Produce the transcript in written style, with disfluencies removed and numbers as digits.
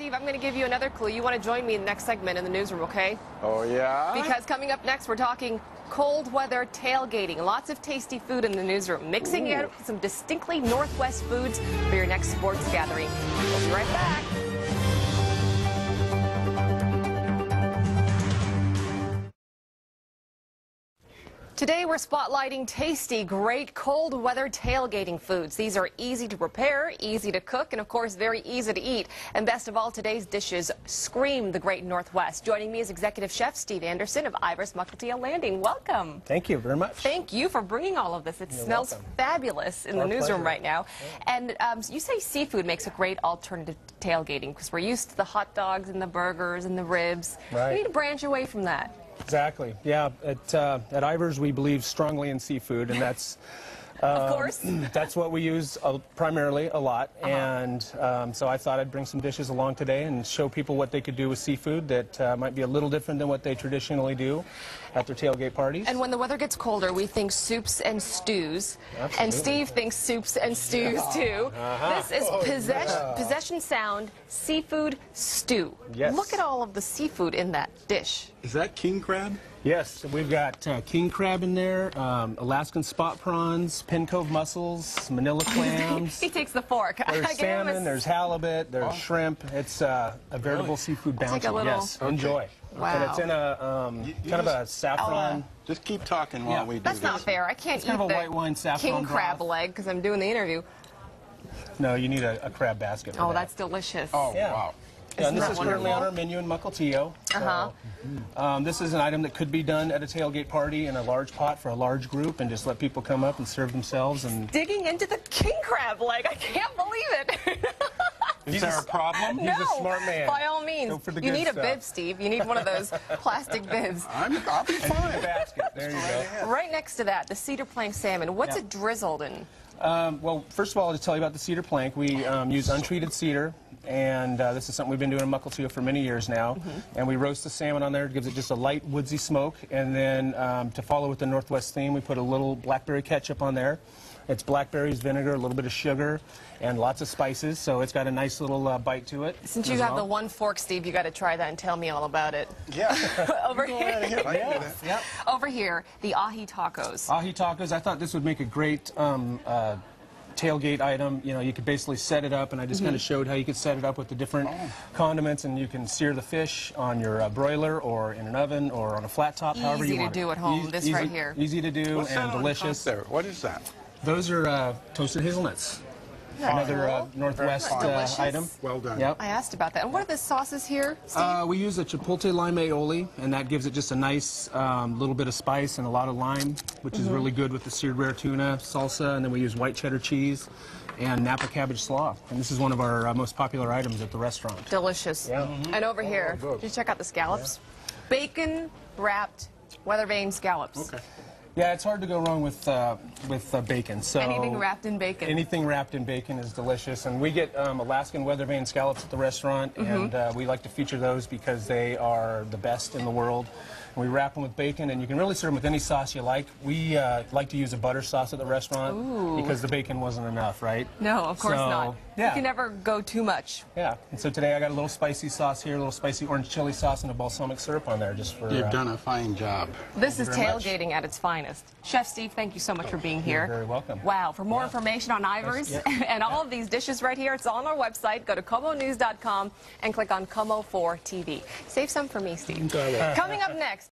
Steve, I'm going to give you another clue. You want to join me in the next segment in the newsroom, okay? Oh, yeah? Because coming up next, we're talking cold weather tailgating. Lots of tasty food in the newsroom. Mixing it up with some distinctly Northwest foods for your next sports gathering. We'll be right back. Today we're spotlighting tasty, great cold weather tailgating foods. These are easy to prepare, easy to cook, and of course very easy to eat. And best of all, today's dishes scream the great Northwest. Joining me is Executive Chef Steve Anderson of Ivers Mukilteo Landing. Welcome. Thank you very much. Thank you for bringing all of this. It smells welcome. fabulous in Our the newsroom pleasure. right now. And you say seafood makes a great alternative to tailgating because we're used to the hot dogs and the burgers and the ribs. Right. We need to branch away from that. Exactly. Yeah. At Ivers, we believe strongly in seafood, and that's Of course. that's what we use primarily a lot. And so I thought I'd bring some dishes along today and show people what they could do with seafood that might be a little different than what they traditionally do at their tailgate parties. And when the weather gets colder, we think soups and stews. Absolutely. And Steve thinks soups and stews, too. This is Possession Sound Seafood Stew. Yes. Look at all of the seafood in that dish. Is that king crab? Yes, we've got king crab in there, Alaskan spot prawns, Pin Cove mussels, Manila clams. He takes the fork. There's I give him salmon, there's halibut, there's shrimp. It's a veritable seafood bounty. take a little- Yes, enjoy. Wow. And it's in a kind of a saffron. Just keep talking while we do That's this. not fair. I can't It's kind eat of a the white wine saffron king crab broth. leg because I'm doing the interview. No, you need a crab basket for Oh, that. that's delicious. Oh, Yeah. wow. Yeah, and this Isn't is that currently on wonderful? our menu in Mukilteo. Uh-huh. This is an item that could be done at a tailgate party in a large pot for a large group and just let people come up and serve themselves. And Digging into the king crab leg. I can't believe it. Is there a problem? He's a smart man. By all means. Go for the You good need a stuff. bib, Steve. You need one of those plastic bibs. I'll be fine. basket. There you go. Right next to that, the cedar plank salmon. What's Yeah. it drizzled in? Well, first of all, to tell you about the cedar plank, we use untreated cedar, and this is something we've been doing in Mukilteo for many years now. And we roast the salmon on there. It gives it just a light woodsy smoke. And then to follow with the Northwest theme, we put a little blackberry ketchup on there. It's blackberries, vinegar, a little bit of sugar, and lots of spices. So it's got a nice little bite to it. Since you as have well. the one fork, Steve, you got to try that and tell me all about it. Yeah. Over Go right here, ahead. I can do that. Yep. over here, the ahi tacos. Ahi tacos, I thought this would make a great tailgate item. You know, you could basically set it up, and I just kind of showed how you could set it up with the different condiments, and you can sear the fish on your broiler or in an oven or on a flat top, however you Easy to want do it. at home, this right here. Easy to do What's that and on delicious. top there? What is that? Those are toasted hazelnuts. Another Northwest Delicious. item. Well done. Yep. I asked about that. And what are the sauces here, Steve? We use a chipotle lime aioli, and that gives it just a nice little bit of spice and a lot of lime, which is really good with the seared rare tuna salsa. And then we use white cheddar cheese and Napa cabbage slaw. And this is one of our most popular items at the restaurant. Delicious. Yeah. And over here, good. just check out the scallops. Bacon wrapped weather vane scallops. Okay. Yeah, it's hard to go wrong with bacon. So Anything wrapped in bacon. Anything wrapped in bacon is delicious, and we get Alaskan weather vane scallops at the restaurant, and we like to feature those because they are the best in the world. And we wrap them with bacon, and you can really serve them with any sauce you like. We like to use a butter sauce at the restaurant because the bacon wasn't enough, right? No, of course So, not. yeah. You can never go too much. Yeah, and so today I got a little spicy sauce here, a little spicy orange chili sauce, and a balsamic syrup on there just for... You've done a fine job. This is very much. tailgating at its finest. Chef Steve, thank you so much for being here. You're very welcome. Wow, for more information on Ivers and all of these dishes right here, it's on our website. Go to KOMOnews.com and click on KOMO 4 TV. Save some for me, Steve. Coming up next,